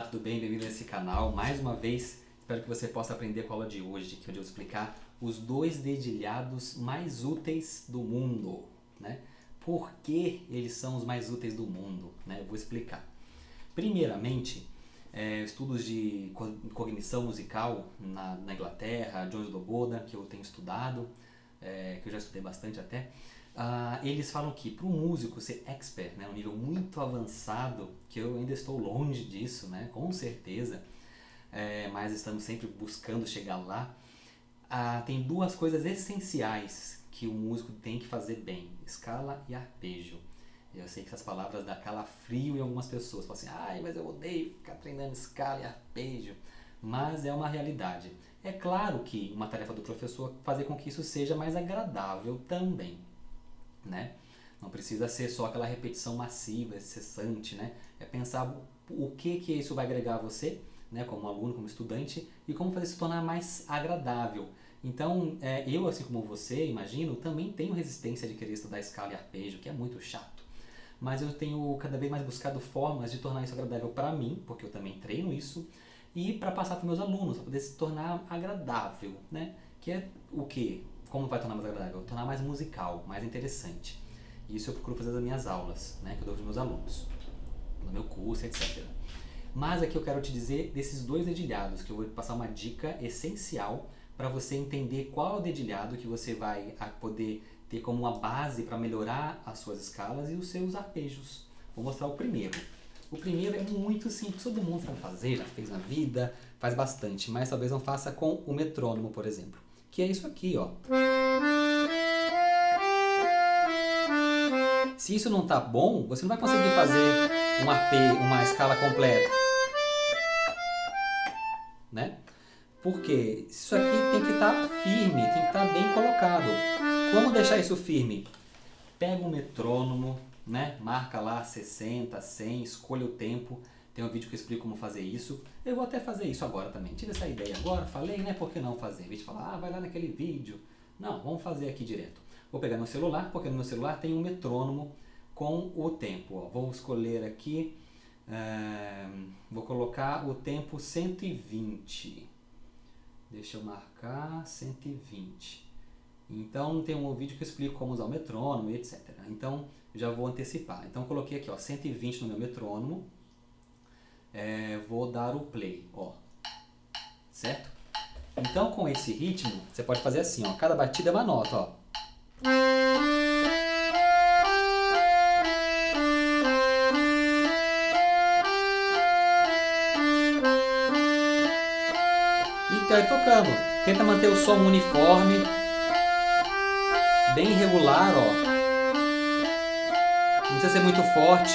tudo bem? Bem-vindo a esse canal. Mais uma vez, espero que você possa aprender com a aula de hoje, que eu vou explicar os 2 dedilhados mais úteis do mundo, né? Por que eles são os mais úteis do mundo, né? Eu vou explicar. Primeiramente, estudos de cognição musical na Inglaterra, Jones Doboda, que eu tenho estudado, que eu já estudei bastante até, eles falam que para um músico ser expert, né, um nível muito avançado, que eu ainda estou longe disso, né, com certeza, mas estamos sempre buscando chegar lá, tem 2 coisas essenciais que o músico tem que fazer bem: escala e arpejo. Eu sei que essas palavras dão calafrio em algumas pessoas, falam assim, ai, mas eu odeio ficar treinando escala e arpejo, mas é uma realidade. É claro que uma tarefa do professor é fazer com que isso seja mais agradável também, né? Não precisa ser só aquela repetição massiva, incessante, né? É pensar o que isso vai agregar a você, né, como aluno, como estudante, e como fazer isso se tornar mais agradável. Então, eu, assim como você, imagino, também tenho resistência de querer estudar escala e arpejo, que é muito chato. Mas eu tenho cada vez mais buscado formas de tornar isso agradável para mim, porque eu também treino isso, e para passar para meus alunos, para poder se tornar agradável, né? Que é o quê? Como vai tornar mais agradável? Tornar mais musical, mais interessante. Isso eu procuro fazer nas minhas aulas, né, que eu dou para os meus alunos, no meu curso, etc. Mas aqui eu quero te dizer desses 2 dedilhados, que eu vou passar uma dica essencial para você entender qual é o dedilhado que você vai poder ter como uma base para melhorar as suas escalas e os seus arpejos. Vou mostrar o primeiro. O primeiro é muito simples, todo mundo sabe fazer, já fez na vida, faz bastante, mas talvez não faça com o metrônomo, por exemplo. Que é isso aqui, ó. Se isso não tá bom, você não vai conseguir fazer uma escala completa, né? Porque isso aqui tem que estar firme, tem que estar bem colocado. Como deixar isso firme? Pega um metrônomo, né? Marca lá 60, 100, escolha o tempo. Tem um vídeo que eu explico como fazer isso. Eu vou até fazer isso agora também. Tive essa ideia agora, falei, né? Por que não fazer? Em vez de falar, vai lá naquele vídeo. Não, vamos fazer aqui direto. Vou pegar meu celular, porque no meu celular tem um metrônomo com o tempo. Ó. Vou escolher aqui, vou colocar o tempo 120. Deixa eu marcar 120. Então tem um vídeo que eu explico como usar o metrônomo e etc. Então já vou antecipar. Então coloquei aqui, ó, 120 no meu metrônomo. Vou dar o play, ó. Certo? Então com esse ritmo você pode fazer assim, ó. Cada batida é uma nota, ó. E vai tocando. Tenta manter o som uniforme, bem regular, ó. Não precisa ser muito forte.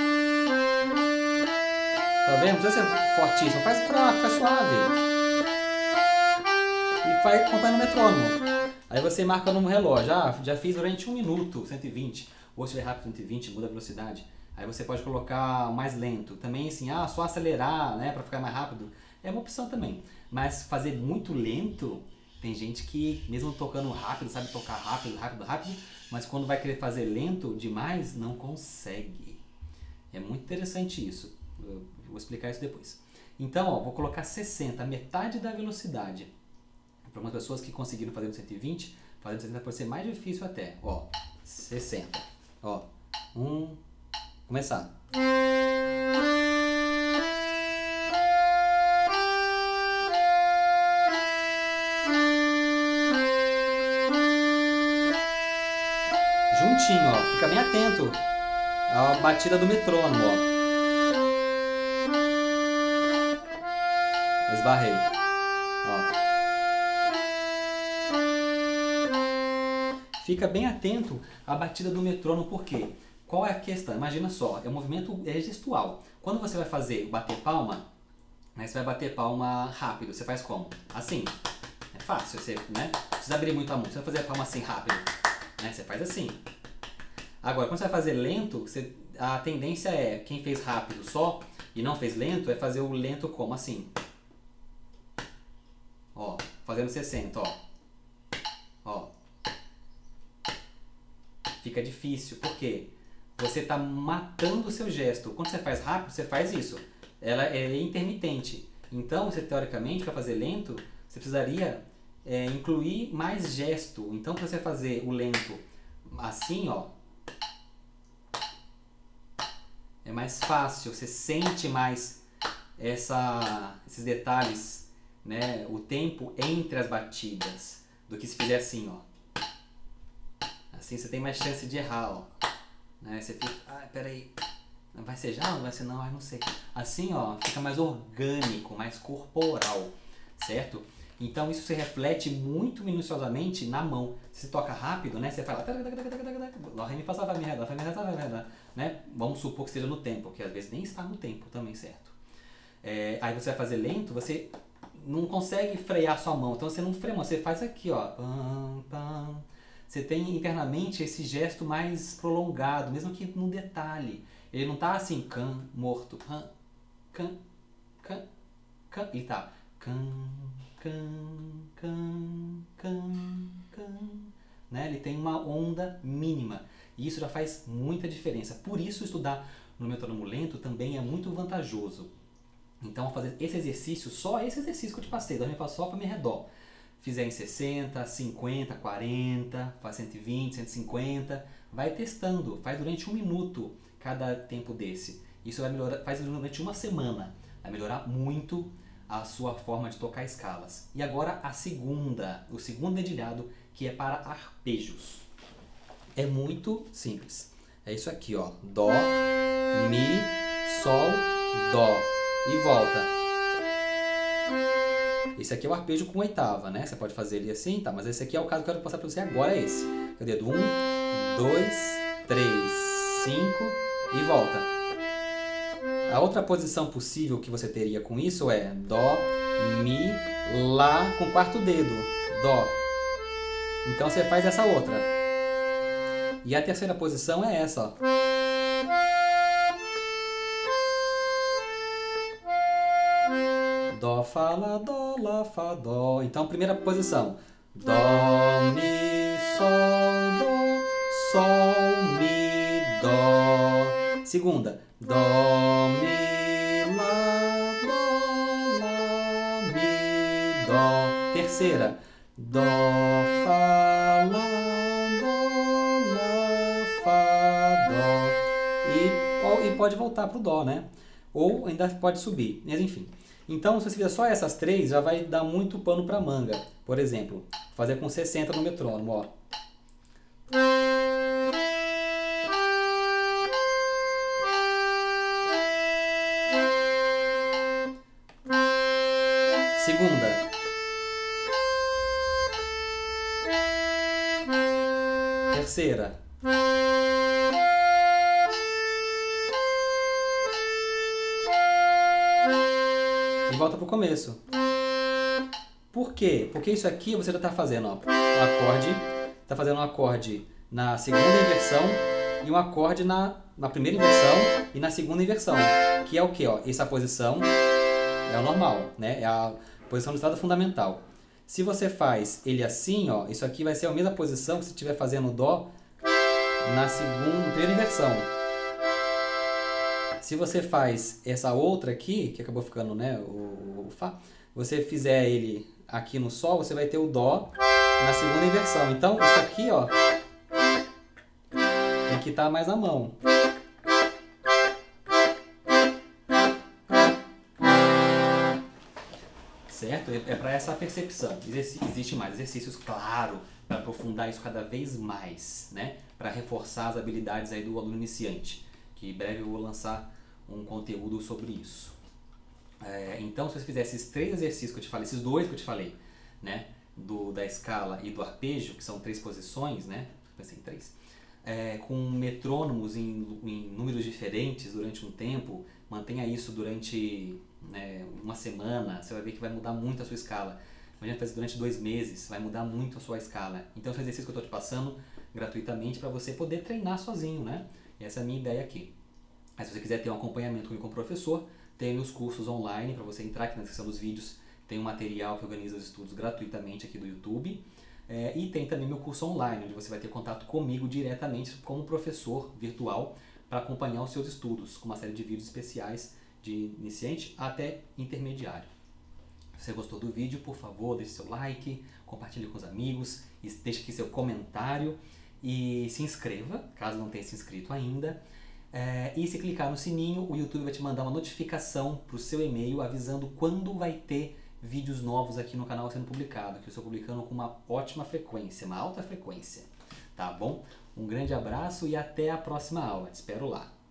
Tá vendo? Não precisa ser fortíssimo. Faz fraco, faz suave. E vai acompanhando o metrônomo. Aí você marca no relógio. Já fiz durante 1 minuto, 120. Ou se estiver rápido, 120, muda a velocidade. Aí você pode colocar mais lento. Também assim, só acelerar, né, pra ficar mais rápido. É uma opção também. Mas fazer muito lento, tem gente que, mesmo tocando rápido, sabe tocar rápido, mas quando vai querer fazer lento demais, não consegue. É muito interessante isso. Eu vou explicar isso depois. Então, ó, vou colocar 60, metade da velocidade. Para algumas pessoas que conseguiram fazer no 120, fazer no 60 pode ser mais difícil até. Ó, 60. Ó, começar. Juntinho, ó, fica bem atento à batida do metrônomo, ó. Esbarrei, ó. Fica bem atento à batida do metrônomo, por quê? Qual é a questão? Imagina só, é um movimento gestual. Quando você vai fazer bater palma, né, você vai bater palma rápido, você faz como? Assim. É fácil, você, né? Não precisa abrir muito a mão, você vai fazer a palma assim rápido, né? Você faz assim. Agora, quando você vai fazer lento, a tendência é, quem fez rápido só e não fez lento, é fazer o lento como? Assim. Ó, fazendo 60, ó. Ó. Fica difícil, por quê? Você está matando o seu gesto. Quando você faz rápido, você faz isso. ela é intermitente. Então, você teoricamente, para fazer lento, você precisaria incluir mais gesto. Então, para você fazer o lento assim, ó, é mais fácil, você sente mais esses detalhes, né, o tempo entre as batidas, do que se fizer assim, ó. Assim você tem mais chance de errar, ó. Né? Você fica, peraí, vai ser já? Não vai ser não? Não sei. Assim, ó, fica mais orgânico, mais corporal, certo? Então isso se reflete muito minuciosamente na mão. Se toca rápido, né? Você fala, Dó, Ré, Mi, Fá, Sol, Lá, Mi, Ré, Dó, Fá, Mi, Ré, Sol, Lá, Mi, Ré, Dó, né? Vamos supor que esteja no tempo, que às vezes nem está no tempo também, certo? Aí você vai fazer lento, você não consegue frear sua mão, então você não freia, você faz aqui, ó. Pam, pam. Você tem internamente esse gesto mais prolongado, mesmo que no detalhe. Ele não tá assim, can, morto, can, can, can, can. Ele tá can, can, can, can, can. Né? Ele tem uma onda mínima. E isso já faz muita diferença. Por isso, estudar no metrônomo lento também é muito vantajoso. Então, fazer esse exercício, só esse exercício que eu te passei, Dó, Ré, Mi, Fá, Sol, Lá, Mi, Ré, Dó. Fizer em 60, 50, 40, faz 120, 150, vai testando, faz durante 1 minuto cada tempo desse. Isso vai melhorar, faz durante uma semana, vai melhorar muito a sua forma de tocar escalas. E agora o segundo dedilhado, que é para arpejos. É muito simples. É isso aqui, ó. Dó, Mi, Sol, Dó. E volta. Esse aqui é o arpejo com oitava, né? Você pode fazer ele assim, tá? Mas esse aqui é o caso que eu quero passar para você agora, é esse. É o dedo 1, 2, 3, 5 e volta. A outra posição possível que você teria com isso é Dó, Mi, Lá com o quarto dedo, Dó. Então você faz essa outra. E a terceira posição é essa, ó. Dó, Fá, Lá, Dó, Lá, Fá, Dó. Então, primeira posição. Dó, Mi, Sol, Dó, Sol, Mi, Dó. Segunda. Dó, Mi, Lá, Dó, Lá, Mi, Dó. Terceira. Dó, Fá, Lá, Dó, Lá, Fá, Dó. E pode voltar pro Dó, né? Ou ainda pode subir, mas enfim. Então, se você fizer só essas três, já vai dar muito pano para manga. Por exemplo, fazer com 60 no metrônomo, ó. Segunda. Terceira. E volta pro começo. Por quê? Porque isso aqui você já está fazendo, ó, um acorde, está fazendo um acorde na segunda inversão e um acorde na primeira inversão e na segunda inversão, que é o quê? Ó? Essa posição é o normal, né? É a posição do estado fundamental. Se você faz ele assim, ó, isso aqui vai ser a mesma posição que você estiver fazendo o Dó na primeira inversão. Se você faz essa outra aqui, que acabou ficando, né, o Fá, você fizer ele aqui no Sol, você vai ter o Dó na segunda inversão. Então, isso aqui, ó, tem que estar mais na mão. Certo? É para essa percepção. Existe mais exercícios, claro, para aprofundar isso cada vez mais, né? Para reforçar as habilidades aí do aluno iniciante, que em breve eu vou lançar um conteúdo sobre isso. Então, se você fizer esses 3 exercícios que eu te falei, esses 2 que eu te falei, né? Da escala e do arpejo, que são 3 posições, né? Pensei em 3. Com metrônomos em números diferentes durante um tempo, mantenha isso durante uma semana, você vai ver que vai mudar muito a sua escala. Imagina fazer durante 2 meses, vai mudar muito a sua escala. Então, esse exercício que eu estou te passando gratuitamente para você poder treinar sozinho, né? E essa é a minha ideia aqui. Mas se você quiser ter um acompanhamento comigo como professor, tem meus cursos online para você entrar aqui na descrição dos vídeos. Tem um material que organiza os estudos gratuitamente aqui do YouTube. E tem também meu curso online, onde você vai ter contato comigo diretamente como professor virtual para acompanhar os seus estudos, com uma série de vídeos especiais de iniciante até intermediário. Se você gostou do vídeo, por favor, deixe seu like, compartilhe com os amigos, deixe aqui seu comentário e se inscreva, caso não tenha se inscrito ainda. E se clicar no sininho, o YouTube vai te mandar uma notificação para o seu e-mail avisando quando vai ter vídeos novos aqui no canal sendo publicado, que eu estou publicando com uma ótima frequência, uma alta frequência. Tá bom? Um grande abraço e até a próxima aula. Te espero lá.